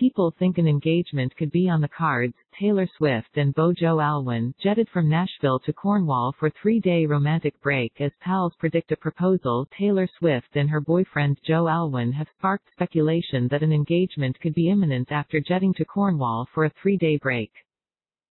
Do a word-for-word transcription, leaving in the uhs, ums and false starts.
people think an engagement could be on the cards. Taylor Swift and beau Joe Alwyn jetted from Nashville to Cornwall for three-day romantic break as pals predict a proposal. Taylor Swift and her boyfriend Joe Alwyn have sparked speculation that an engagement could be imminent after jetting to Cornwall for a three-day break.